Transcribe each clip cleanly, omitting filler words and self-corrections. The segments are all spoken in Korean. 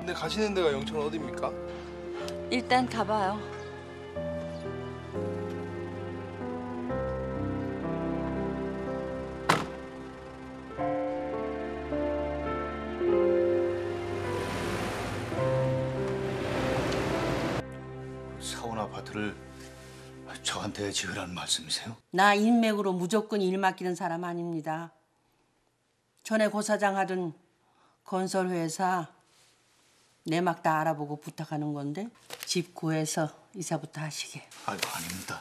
근데 가시는 데가 영천 어디입니까? 일단 가봐요. 사원 아파트를 저한테 지으라는 말씀이세요? 나 인맥으로 무조건 일 맡기는 사람 아닙니다. 전에 고사장 하던 건설회사 내막 다 알아보고 부탁하는 건데 집 구해서 이사부터 하시게. 아유, 아닙니다.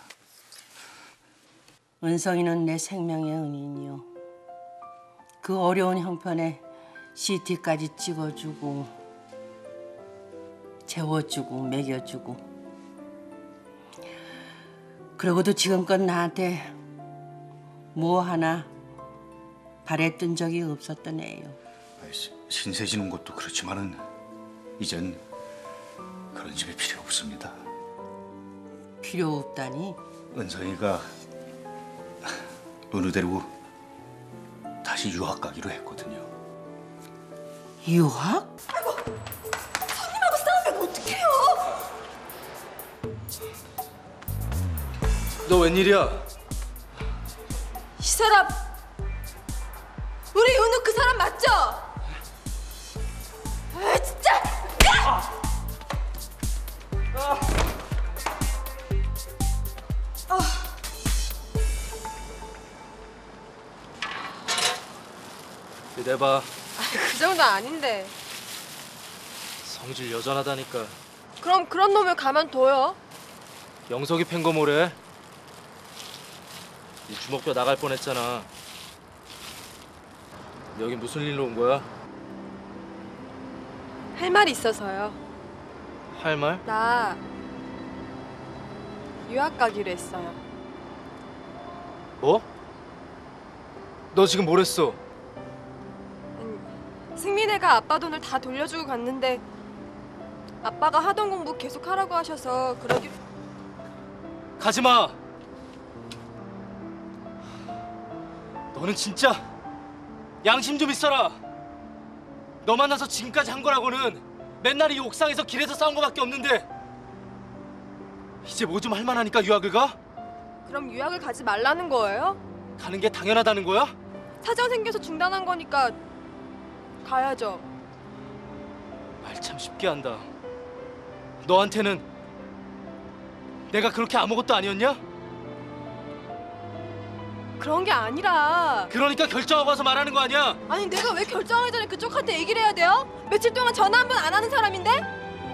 은성이는 내 생명의 은인이요. 그 어려운 형편에 CT까지 찍어주고 재워주고 먹여주고 그러고도 지금껏 나한테 뭐 하나 바랬던 적이 없었던 애예요. 신세 지는 것도 그렇지만은 이젠 그런 집이 필요 없습니다. 필요 없다니? 은성이가 은우 데리고 다시 유학 가기로 했거든요. 유학? 손님하고 싸우면 어떡해요? 너 웬일이야? 이 사람 우리 은우 그 사람 맞죠? 아 진짜! 야! 내봐. 그 정도 아닌데. 성질 여전하다니까. 그럼 그런 놈을 가만둬요? 영석이 팬 거 뭐래? 이 주먹뼈 나갈 뻔했잖아. 여기 무슨 일로 온 거야? 할 말이 있어서요. 할 말? 나 유학 가기로 했어요. 뭐? 너 지금 뭘 했어? 승민애가 아빠 돈을 다 돌려주고 갔는데 아빠가 하던 공부 계속 하라고 하셔서 그러기로. 가지 마. 너는 진짜 양심 좀 있어라. 너 만나서 지금까지 한 거라고는 맨날 이 옥상에서 길에서 싸운 거밖에 없는데 이제 뭐 좀 할 만하니까 유학을 가? 그럼 유학을 가지 말라는 거예요? 가는 게 당연하다는 거야? 사정 생겨서 중단한 거니까 가야죠. 말 참 쉽게 한다. 너한테는 내가 그렇게 아무것도 아니었냐? 그런 게 아니라. 그러니까 결정하고 와서 말하는 거 아니야? 아니 내가 왜 결정하기 전에 그쪽한테 얘기를 해야 돼요? 며칠 동안 전화 한 번 안 하는 사람인데?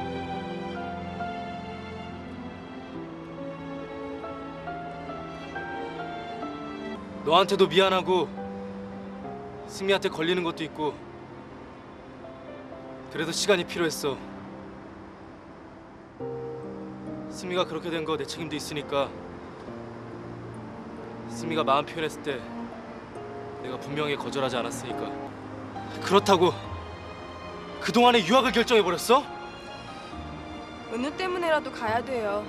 너한테도 미안하고 승미한테 걸리는 것도 있고 그래도 시간이 필요했어. 승미가 그렇게 된 거 내 책임도 있으니까 승미가 마음 표현했을 때 내가 분명히 거절하지 않았으니까. 그렇다고 그동안에 유학을 결정해버렸어? 은우 때문에라도 가야 돼요.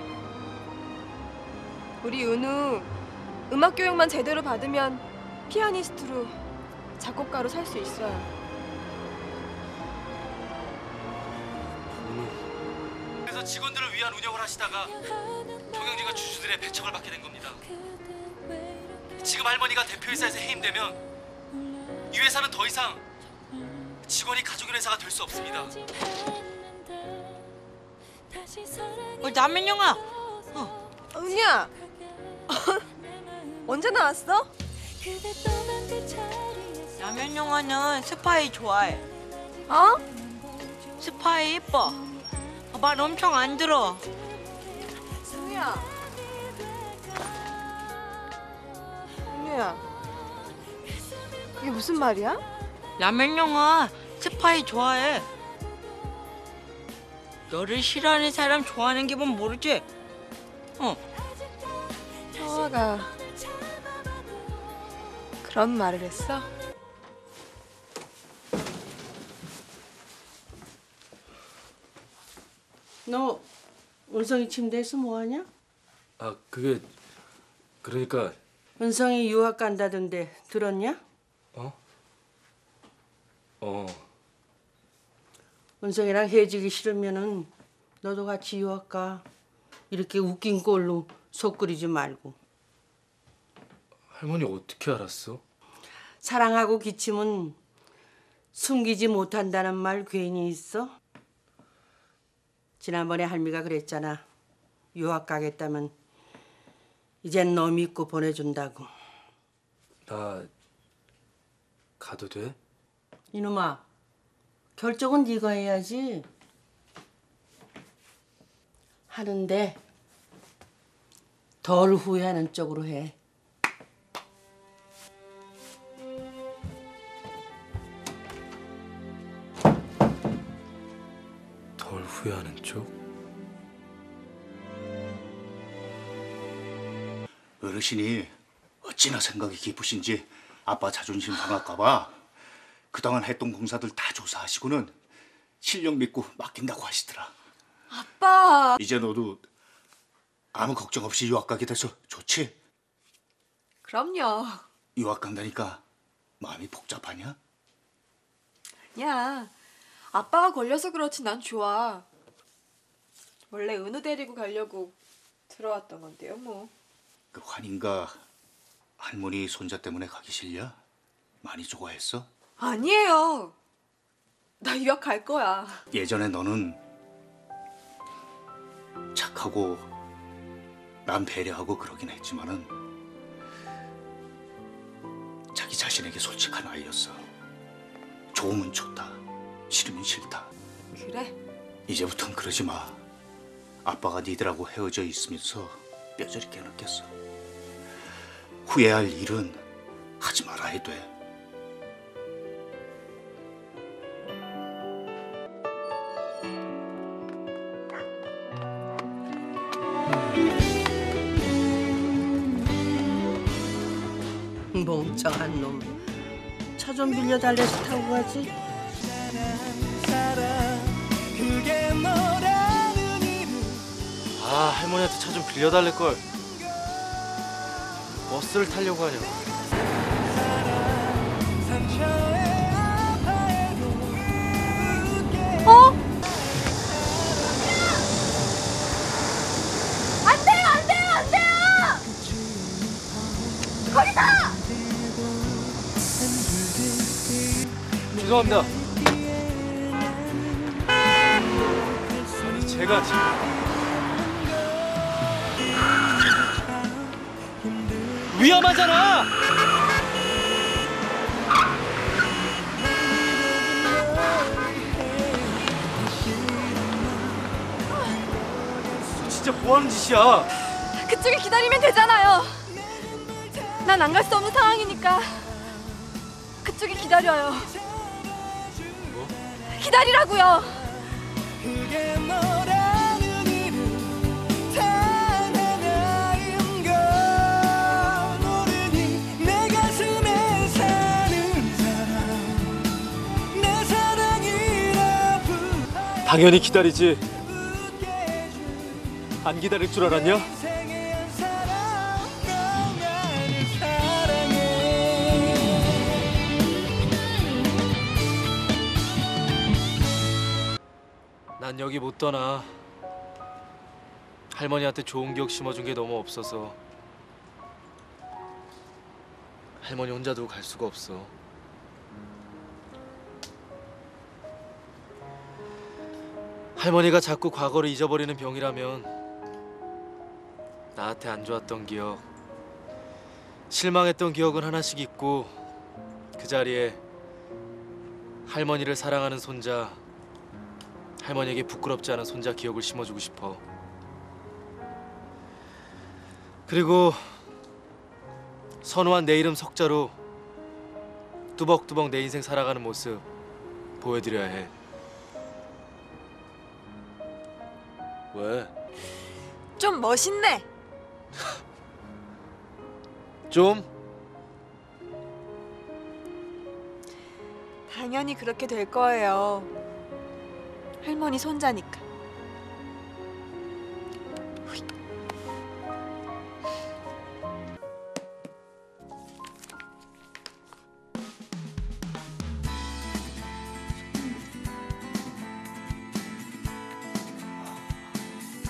우리 은우 음악 교육만 제대로 받으면 피아니스트로 작곡가로 살 수 있어요. 그래서 직원들을 위한 운영을 하시다가 경영진과 주주들의 배척을 받게 된 겁니다. 지금 할머니가 대표이사에서 해임되면 이 회사는 더 이상 직원이 가족인 회사가 될 수 없습니다. 남인영아. 은우야. 언제 나왔어? 남현영아는 스파이 좋아해. 어? 스파이 예뻐. 말 엄청 안 들어. 은우야. 은우야. 그게 무슨 말이야? 남현영아 스파이 좋아해. 너를 싫어하는 사람 좋아하는 기분 모르지? 형아가 그런 말을 했어? 너 은성이 침대에서 뭐하냐? 아, 그게 그러니까 은성이 유학 간다던데 들었냐? 어? 은성이랑 헤어지기 싫으면은 너도 같이 유학 가. 이렇게 웃긴 꼴로 속 끓이지 말고. 할머니 어떻게 알았어? 사랑하고 기침은 숨기지 못한다는 말 괜히 있어? 지난번에 할미가 그랬잖아. 유학 가겠다면 이젠 너 믿고 보내준다고. 나 가도 돼? 이놈아, 결정은 네가 해야지. 하는데 덜 후회하는 쪽으로 해. 덜 후회하는 쪽? 어르신이 어찌나 생각이 깊으신지 아빠 자존심 상할까봐 그동안 했던 공사들 다 조사하시고는 실력 믿고 맡긴다고 하시더라. 아빠. 이제 너도 아무 걱정 없이 유학 가게 돼서 좋지? 그럼요. 유학 간다니까 마음이 복잡하냐? 야, 아빠가 걸려서 그렇지 난 좋아. 원래 은우 데리고 가려고 들어왔던 건데요, 뭐. 그 환인가 할머니 손자 때문에 가기 싫냐? 많이 좋아했어? 아니에요. 나 유학 갈 거야. 예전에 너는 착하고 남 배려하고 그러긴 했지만은 자기 자신에게 솔직한 아이였어. 좋으면 좋다, 싫으면 싫다. 그래? 이제부턴 그러지 마. 아빠가 니들하고 헤어져 있으면서 뼈저리 깨닫겠어. 후회할 일은 하지 말아야 돼. 멍청한 놈. 차 좀 빌려달래서 타고 가지. 아, 할머니한테 차 좀 빌려달랠 걸. 버스를 타려고 하냐? 안 돼요, 안 돼요, 안 돼요! 거기서! 죄송합니다. 아니, 제가 지금 위험하잖아. 진짜 뭐 하는 짓이야? 그쪽에 기다리면 되잖아요. 난 안 갈 수 없는 상황이니까 그쪽에 기다려요. 뭐? 기다리라고요. 당연히 기다리지. 안 기다릴 줄 알았냐? 난 여기 못 떠나. 할머니한테 좋은 기억 심어준 게 너무 없어서. 할머니 혼자 두고 갈 수가 없어. 할머니가 자꾸 과거를 잊어버리는 병이라면 나한테 안 좋았던 기억, 실망했던 기억은 하나씩 있고 그 자리에 할머니를 사랑하는 손자, 할머니에게 부끄럽지 않은 손자 기억을 심어주고 싶어. 그리고 선우한 내 이름 석자로 뚜벅뚜벅 내 인생 살아가는 모습 보여드려야 해. 왜? 좀 멋있네. 좀? 당연히 그렇게 될 거예요. 할머니 손자니까.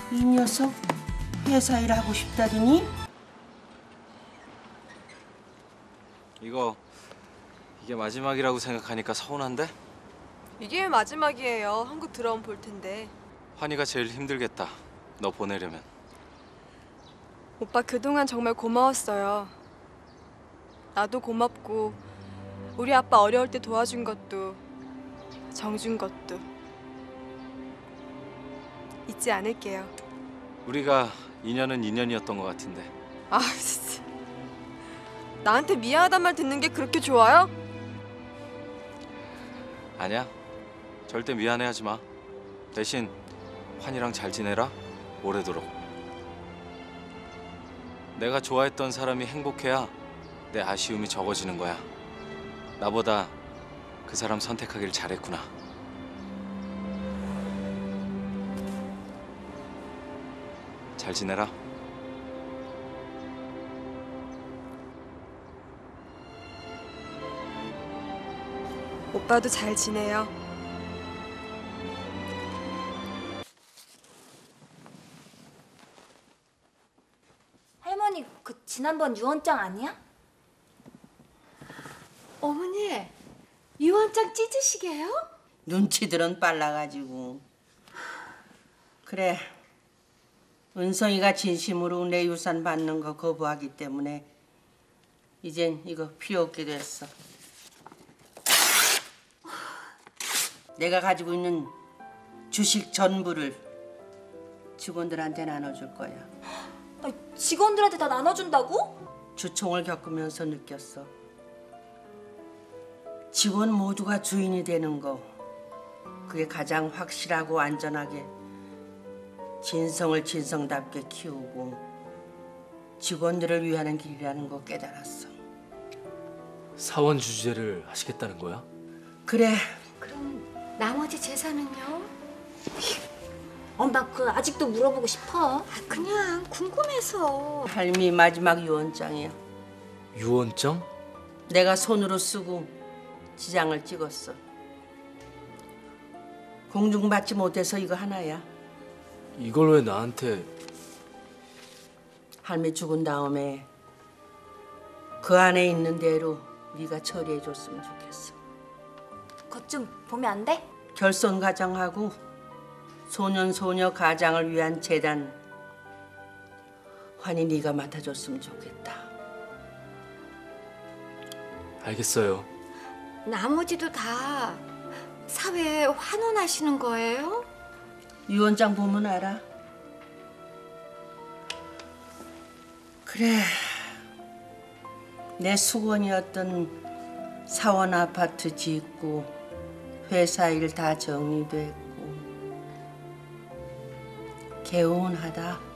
이 녀석 회사 일 하고 싶다더니 이게 마지막이라고 생각하니까 서운한데? 이게 마지막이에요. 한국 들어오면 볼 텐데. 환희가 제일 힘들겠다. 너 보내려면. 오빠 그동안 정말 고마웠어요. 나도 고맙고 우리 아빠 어려울 때 도와준 것도 정준 것도 잊지 않을게요. 우리가 인연은 인연이었던 것 같은데. 아 진짜. 나한테 미안하단 말 듣는 게 그렇게 좋아요? 아니야. 절대 미안해하지 마. 대신 환희랑 잘 지내라. 오래도록. 내가 좋아했던 사람이 행복해야 내 아쉬움이 적어지는 거야. 나보다 그 사람 선택하길 잘했구나. 잘 지내라. 오빠도 잘 지내요. 할머니, 그 지난번 유언장 아니야? 어머니, 유언장 찢으시게요? 눈치들은 빨라가지고. 그래, 은성이가 진심으로 내 유산 받는 거 거부하기 때문에 이젠 이거 필요 없게 됐어. 내가 가지고 있는 주식 전부를 직원들한테 나눠줄 거야. 아니, 직원들한테 다 나눠준다고? 주총을 겪으면서 느꼈어. 직원 모두가 주인이 되는 거, 그게 가장 확실하고 안전하게 진성을 진성답게 키우고 직원들을 위하는 길이라는 거 깨달았어. 사원 주제를 하시겠다는 거야? 그래, 그럼 나머지 재산은요? 엄마 그 아직도 물어보고 싶어. 그냥 궁금해서. 할미 마지막 유언장이야. 유언장? 내가 손으로 쓰고 지장을 찍었어. 공중받지 못해서 이거 하나야. 이걸 왜 나한테? 할미 죽은 다음에 그 안에 있는 대로 네가 처리해 줬으면 좋겠어. 그것 좀 보면 안 돼? 결손 가장하고 소년 소녀 가장을 위한 재단 환희 네가 맡아줬으면 좋겠다. 알겠어요. 나머지도 다 사회에 환원하시는 거예요? 유언장 보면 알아. 그래, 내 수건이었던 사원 아파트 짓고 회사 일 다 정리됐고 개운하다.